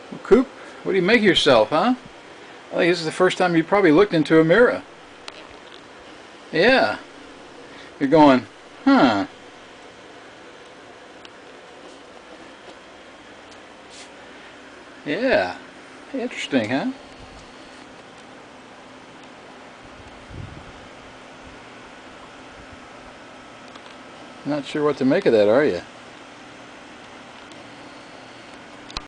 Well, Coop, what do you make of yourself, huh? I think this is the first time you probably looked into a mirror. Yeah. You're going, huh. Yeah. Interesting, huh? Not sure what to make of that, are you?